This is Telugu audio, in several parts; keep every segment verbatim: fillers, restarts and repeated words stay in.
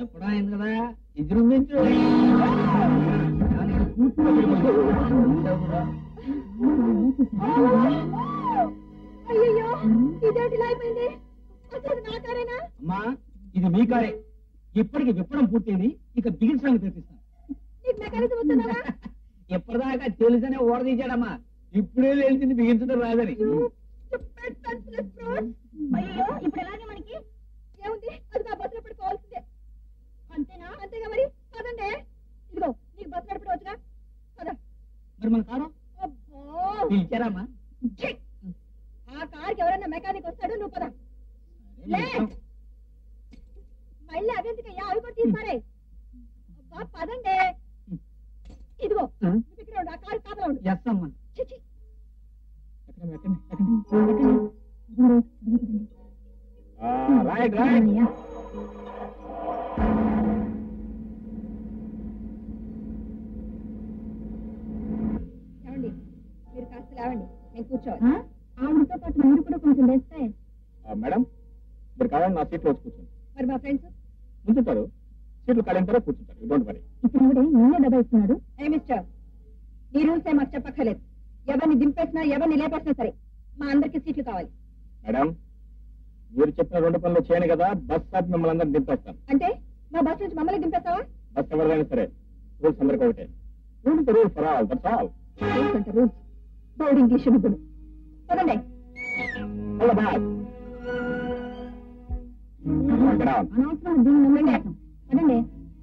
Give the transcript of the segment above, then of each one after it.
చెప్పడం అయింది కదా విజృంభించు. అయ్యో ఇదేంటి అయిపోయింది? నా కారేనా? అమ్మా ఇది మీ కారే. ఇప్పటికి విప్పడం పూర్తయింది, ఇక బిగించడానికి ప్రయత్నిస్తాను. నీకు మెకానిజం వస్తున్నావా? ఎప్పటిదాకా తెలుసనే ఓడదీశాడమ్మా, ఇప్పుడే తెలిసింది బిగించడం రాదని. అయ్యో ఇప్పుడు ఎలాగే మనకి ఏముంది? అది నా బస్సు పడుకోవాల్సిందే. అంతేనా? అంతేగా మరి. పదండి. ఇదిగో నీకు బస్సు నడిపడవచ్చుగా. పద. మరి మన కారు పిలిచారమ్మా? ఆ కార్కి ఎవరైనా మెకానిక్ వస్తాడు, నువ్వు పద. మళ్ళీ అదెందుకయ్యా, అవి కూడా తీసుమారే. అబ్బా పదండి. ఇదిగో ఇక్కడ ఉండు, ఆ కారు కాపలా ఉండు. ఎస్ అమ్మా. Right right. ఏమండి మీరు కాస్త లేవండి, నేను కూర్చోవాలి. ఆవిడతో పాటు మీరు కూడా కొంచెం వేస్తే. మేడం మీరు కావాలని నా సీట్లో వచ్చి కూర్చోండి. మరి మా ఫ్రెండ్స్ కూర్చుంటారు, సీట్లు ఖాళీ తర్వాత కూర్చుంటారు. Don't worry. ఇప్పుడు కూడా నేనే దబాయిస్తున్నాడు. ఏ మిస్టర్, నీ రూల్స్ ఏ మాకు చెప్పక్కర్లేదు. ఎవరిని దింపేసినా ఎవరిని లేపేసినా సరే మా అందరికి సీట్లు కావాలి. మేడం మీరు చెప్పిన రెండు పనులు చేయను కదా, బస్ స్టాప్ మిమ్మల్ని అందరినీ దింపేస్తాను. అంటే మా బస్ నుంచి మమ్మల్ని దింపేస్తావా? బస్ ఎవరిదైనా సరే రూల్స్ అందరికీ ఒకటే. Rules rule for all, that's all. Rules అంటే రూల్స్, బోర్డు ఇంగ్లీష్ ముగ్గులు. పదండి. అనవసరం దీన్ని నమ్మండి. పదండి.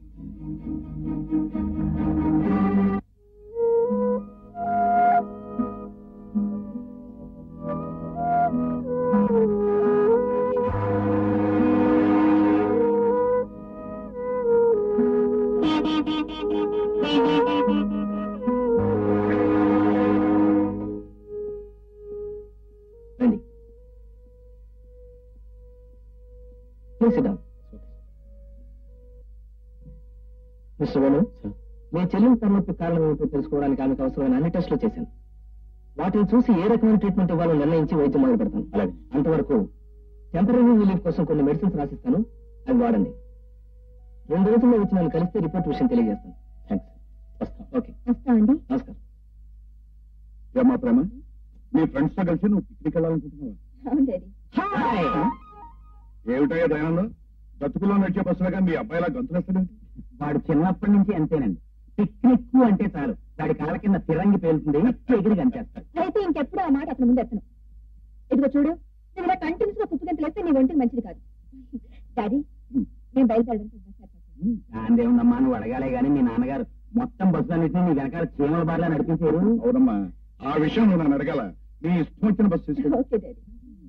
మిస్టర్ వేణు, మీ చెల్లిని తలనొప్పి కారణం ఏమిటో తెలుసుకోవడానికి ఆమెకు అవసరమైన అన్ని టెస్టులు చేశాను. వాటిని చూసి ఏ రకమైన ట్రీట్మెంట్ ఇవ్వాలో నిర్ణయించి వైద్యం మొదలు పెడతాను. అలాగే అంతవరకు టెంపరీ రిలీఫ్ కోసం కొన్ని మెడిసిన్స్ రాసిస్తాను, అవి వాడండి. రెండు రోజుల్లో వచ్చి నన్ను కలిస్తే రిపోర్ట్ విషయం తెలియజేస్తాను. థ్యాంక్స్. వస్తాం. ఓకే వస్తామండి. నమస్కారం. ఏమా ప్రేమ, మీ ఫ్రెండ్స్ తో కలిసి నువ్వు పిక్నిక్ వెళ్ళాలనుకుంటున్నావా? అవును డాడీ. ఏమిటయ్యా దయానందం, బతుకులో నడిచే బస్సులుగా మీ అబ్బాయిలా గంతులేస్తాడండి. వాడు చిన్నప్పటి నుంచి అంతేనండి. పిక్నిక్ అంటే చాలు వాడి కాళ్ళ కింద తిరంగి పేలుతుంది, ఎగిరి కనిచేస్తాడు. అయితే ఇంకెప్పుడు ఆ మాట అతను ముందు ఎత్తను. ఇదిగో చూడు, నువ్వు ఇలా కంటిన్యూస్ గా కుప్పగంతులేస్తే నీ ఒంటికి మంచిది కాదు. డాడీ నేను బయలుదేరడానికి దాందేముందమ్మా, నువ్వు అడగాలే గానీ మీ నాన్నగారు మొత్తం బస్సు అన్నింటినీ నీ వెనకాల చీమల బార్లా నడిపించారు. అవునమ్మా, ఆ విషయం నువ్వు నన్ను అడగాల. నీ ఇష్టం వచ్చిన బస్సు తీసుకో. Okay daddy.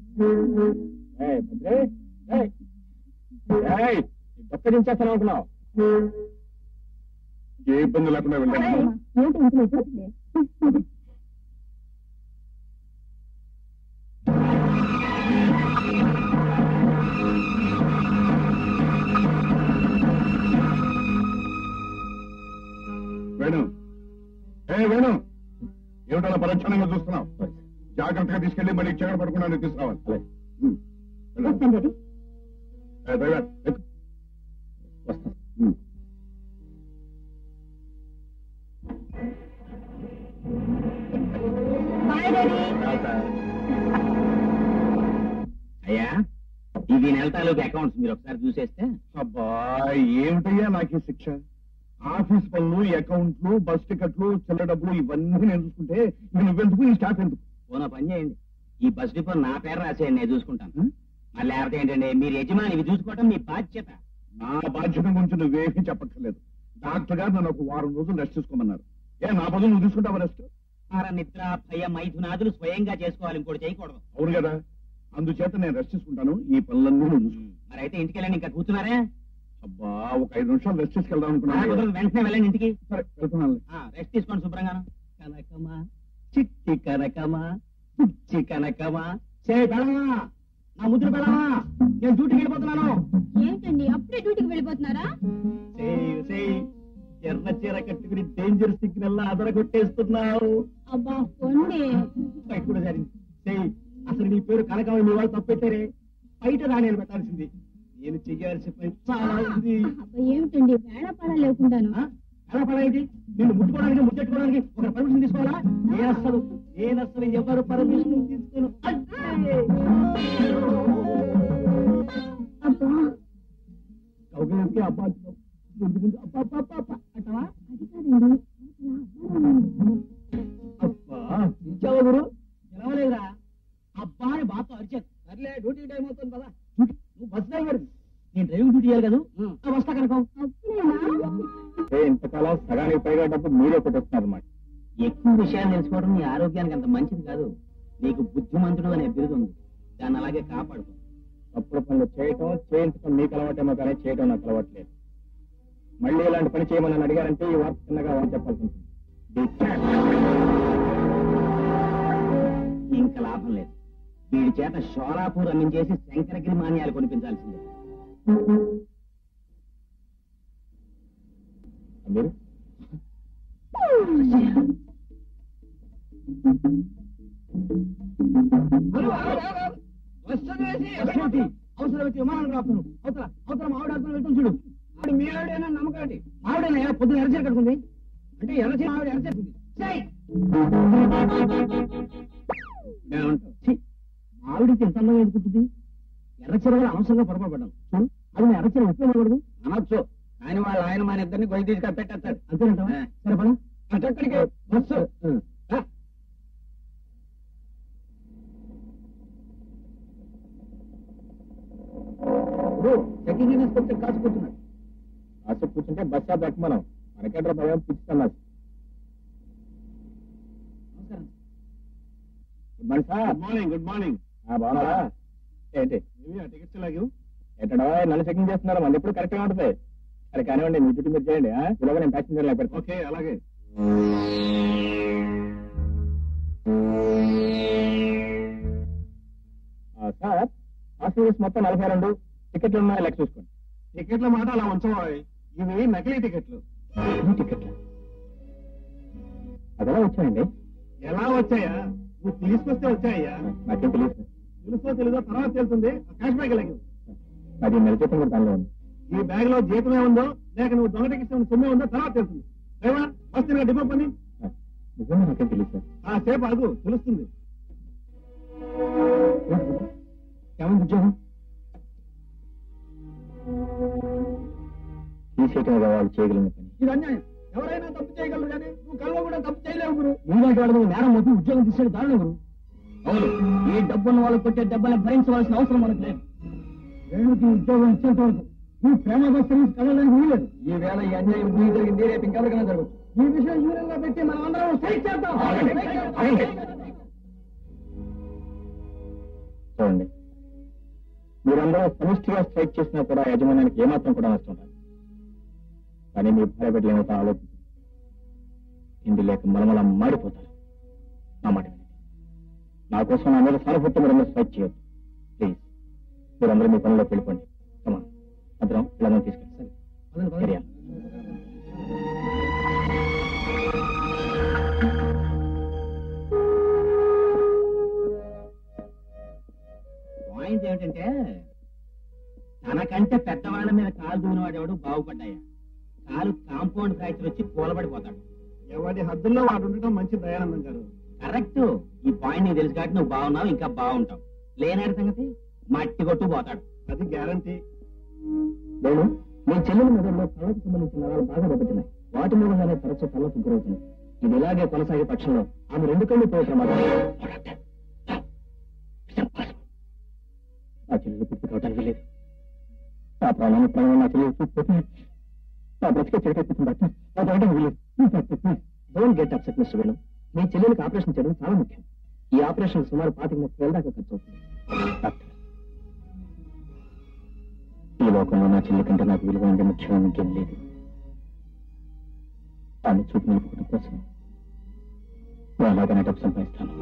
దొక్కదించేస్తాను అనుకున్నావు. ఏ ఇబ్బంది లేకుండా వెళ్ళాను. ఏంటి ఇంట్లో అయిపోతుంది? వేణు, ఏ వేణు, ఏమిటలా పరీక్షణంగా చూస్తున్నావు? జాగ్రత్తగా తీసుకెళ్లి మళ్ళీ చెగడ పడకుండా తీసుకురావాలి. వస్తాను డాడీ. డ్రైవర్ వస్తాను. Bye daddy. అయ్యా ఇవి నెల తాలూకు అకౌంట్స్ మీరు ఒకసారి చూసేస్తే. అబ్బా ఏమిటయ్యా నాకు ఈ శిక్ష? ఆఫీస్ పనులు, అకౌంట్లు, బస్ టికెట్లు, చిల్లర డబ్బులు ఇవన్నీ నేను చూసుకుంటే నువ్వెందుకు, ఈ స్టాఫ్ ఎందుకు? పోనా పని చేయండి, ఈ బస్ డిపో నా పేరు రాసేయండి, నేను చూసుకుంటాను. మళ్ళీ లేకపోతే ఏంటండి, మీరు యజమాని ఇవి చూసుకోవటం మీ బాధ్యత. నా బాధ్యత గురించి నువ్వేమీ చెప్పక్కర్లేదు. డాక్టర్ గారు నన్ను ఒక వారం రోజులు రెస్ట్ తీసుకోమన్నారు. ఏ నా బదులు నువ్వు తీసుకుంటావా రెస్ట్? ఆహార, నిద్ర, భయ, మైథునాదులు స్వయంగా చేసుకోవాలి, ఇంకోటి చేయకూడదు. అవును కదా, అందుచేత నేను రెస్ట్ తీసుకుంటాను. ఈ పనులన్నీ నువ్వు చూసుకుంటాను. మరి అయితే ఇంటికి వెళ్ళండి, ఇంకా కూర్చున్నారే. అబ్బా ఒక ఐదు నిమిషాలు రెస్ట్ తీసుకెళ్దాం ఆ, అనుకున్నాను. కుదరదు, వెంటనే వెళ్ళండి ఇంటికి. సరే వెళ్తున్నాను. రెస్ట్ తీసుకోండి శుభ్రంగాను. కనకమా చిట్టి కనకమా పిచ్చి కనకమా, చే బెళమా, నా ముద్ర బెళమా, నేను డ్యూటీకి వెళ్ళిపోతున్నాను. ఏంటండి అప్పుడే డ్యూటీకి వెళ్ళిపోతున్నారా? ఎర్ర చీర కట్టుకుని డేంజర్ సిగ్నల్ అదర కొట్టేస్తున్నావు. అబ్బా పొండి. బయట కూడా జరిగింది. చెయ్యి, అసలు నీ పేరు కనకమని మీ వాళ్ళు తప్పెట్టారే, బయట రా నేను పెట్టాల్సింది. నేను చెయ్యాల్సి పని చాలా ఉంది. ఏమిటండి వేళపాడ లేకుండాను వేళపాడ ఏంటి? నిన్ను ముట్టుకోవడానికి ముచ్చెట్టుకోవడానికి ఒక పర్మిషన్ తీసుకోవాలా? నేను అసలు నేను అసలు ఎవరు పర్మిషన్ తీసుకోను. కౌగిలికి అబ్బా ముందు ముందు అబ్బా అబ్బా అబ్బా అంటావా? అది కాదండి అబ్బా ఇచ్చావా గురు? తెలవలేదురా. అబ్బా అని బాతో అరిచాను. సర్లే డ్యూటీ టైం అవుతుంది కదా. నువ్వు బస్ డ్రైవర్, నేను డ్రైవింగ్ డ్యూటీ చేయాలి కదా. వస్తా కనుక ఇంతకాలం సగానికి పైగా డబ్బు మీరే కొట్టేస్తున్నారు అన్నమాట. ఎక్కువ విషయాలు తెలుసుకోవడం నీ ఆరోగ్యానికి అంత మంచిది కాదు. నీకు బుద్ధిమంతుడు అనే బిరుదు ఉంది, దాన్ని అలాగే కాపాడుకో. తప్పుడు పనులు చేయటం చేయించడం మీకు అలవాటేమో కానీ చేయటం నాకు అలవాట్లేదు. మళ్ళీ ఇలాంటి పని చేయమని నన్ను అడిగారంటే ఈ వార్త చిన్నగా అని చెప్పాల్సి ఉంటుంది. ఇంకా లాభం లేదు. వీడి చేత షోలాపూర్ అమ్మించేసి శంకరగిరి మాన్యాలు కొనిపించాల్సిందే. మీరు అవసరం వచ్చి విమానం రాపుతున్నాను. అవతల అవతల మావిడ అర్థం వెళ్తాం చూడు. ఆవిడ మీ ఆవిడైనా నమ్మకాటి మావిడైనా పొద్దున ఎరచీర కట్టుకుంది అంటే ఎర్రచీర ఆవిడ ఎరచేరుకుంది. మావిడికి ఎంత అందంగా ఎదుగుతుంది. ఎర్రచీర వల్ల అవసరంగా పొరపడడం చూడు. అది నా ఎర్రచీర ఉపయోగపడదు అనొచ్చు, కానీ వాళ్ళ ఆయన మన ఇద్దరిని గొయ్యి తీసుకొని పెట్టేస్తాడు. అంతేనంటావా? సరే పద అక్కడికి బస్సు చెకింగ్ ఇన్స్పెక్టర్ కాసు కూర్చున్నాడు. కాసు కూర్చుంటే బస్సా పెట్టమనం మనకెట్రా భయం పిచ్చిస్తున్నా. Good morning sir. Good morning. Good morning. బాగున్నారా? ఏంటి టికెట్స్ లాగా ఎట్టడా నన్ను చెకింగ్ చేస్తున్నారు? మన ఎప్పుడు కరెక్ట్ గా ఉంటుంది. సరే కానివ్వండి, మీ డ్యూటీ మీరు చేయండి. ఇలాగ నేను ప్యాసింజర్ లాగా పెడతాను. ఓకే అలాగే. సార్ పాసింజర్స్ మొత్తం నలభై రెండు టికెట్లు ఉన్నాయి, లెక్క చూసుకోండి. టికెట్ల మాట అలా ఉంచవా? ఇవి నకిలీ టికెట్లు. టికెట్లు అదెలా వచ్చాయండి? ఎలా వచ్చాయా? నువ్వు తీసుకొస్తే వచ్చాయ్యా. నాకేం తెలియదు. తెలుసో తెలీదో తర్వాత తెలుస్తుంది. క్యాష్ బ్యాగ్ లాగే అది నెల జీతం కూడా దానిలో ఉంది. ఈ బ్యాగ్ లో జీతమే ఉందో లేక నువ్వు దొంగ టికెట్స్ సొమ్మే ఉందో తర్వాత తెలుస్తుంది. డ్రైవర్ వస్తే డిపో పని. నిజంగా నాకేం తెలియదు సార్. ఆ సేపు అదు తెలుస్తుంది. ఏమైంది ఉద్యోగం? తీసేయటం వాళ్ళు చేయగలిగిన పని. ఇది అన్యాయం. ఎవరైనా తప్పు చేయగలరు కానీ నువ్వు కల్లో కూడా తప్పు చేయలేవు గురు. నువ్వంటే వాడు నేరం మొత్తం ఉద్యోగం తీసేది దారుణం గురు. అవును, ఈ డబ్బున్న వాళ్ళు కొట్టే డబ్బులను భరించవలసిన అవసరం మనకు లేదు. రేణుకి ఉద్యోగం ఇచ్చేంత వరకు నువ్వు ప్రేమ సర్వీస్ కలవడానికి వీలేదు. ఈ వేళ ఈ అన్యాయం భూమి జరిగింది, రేపు ఇంకెవరికైనా జరగచ్చు. ఈ విషయం యూనియన్ లో పెట్టి మనం అందరం స్ట్రైక్ చేద్దాం. చూడండి, మీరందరూ సమిష్టిగా స్ట్రైక్ చేసినా కూడా యజమానానికి ఏమాత్రం కూడా నష్టం రాదు. కానీ మీ భార్య బిడ్డలు ఏమవుతా ఆలోచించి ఇంటి లేక మలమల మాడిపోతారు. నా మాట వినండి. నా కోసం నా మీద సానుభూతి మీరందరూ స్ట్రైక్ చేయొద్దు ప్లీజ్. మీరందరూ మీ పనిలోకి వెళ్ళిపోండి. కమా భద్రం పిల్లలను తీసుకెళ్ళి పాయింట్ ఏమిటంటే తనకంటే పెద్దవాళ్ళ మీద కాలు దూనివాడు ఎవడు బాగుపడ్డాయా? కాలు కాంపౌండ్ ఫ్రాక్చర్ వచ్చి కూలబడిపోతాడు. ఎవరి హద్దుల్లో వాడు ఉండటం మంచి దయానందం గారు. కరెక్ట్. ఈ పాయింట్ నీకు తెలుసు కాబట్టి నువ్వు బాగున్నావు, ఇంకా బాగుంటావు. లేనాడు సంగతి మట్టి కొట్టు పోతాడు. అది గ్యారంటీ. నేను మీ చెల్లెల మెదడులో కళ్ళకు సంబంధించిన నరాలు బాగా దెబ్బతిన్నాయి. వాటి మూలంగానే తరచూ కళ్ళకు గురవుతున్నాయి. ఇది ఇలాగే కొనసాగే పక్షంలో ఆమె రెండు కళ్ళు పోయే ప్రమాదం. నా చెల్లెలు పుట్టి కావడానికి లేదు. నా ప్రాణాన్ని ప్రాణం నా చెల్లెలు చూసిపోతే నా బ్రతికే చెడకెత్తుతుంది డాక్టర్. అది అవడం వీలేదు. Don't get upset mister Venu. మీ చెల్లెలకు ఆపరేషన్ చేయడం చాలా ముఖ్యం. ఈ ఆపరేషన్ సుమారు పాతిక ముప్పై వేల దాకా ఖర్చు అవుతుంది. డాక్టర్, ఈ లోకంలో నా చెల్లి కంటే నాకు విలువ ఉండే ముఖ్యం ఇంకేం లేదు. ఆమె చూపు నిలుపుకోవడం కోసం అలాగనే డబ్బు సంపాదిస్తాను.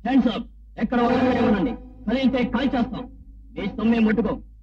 Hands up. ఎక్కడ వాళ్ళండి కదిలితే కాల్ చేస్తాం. మీ సొమ్మే ముట్టుకో.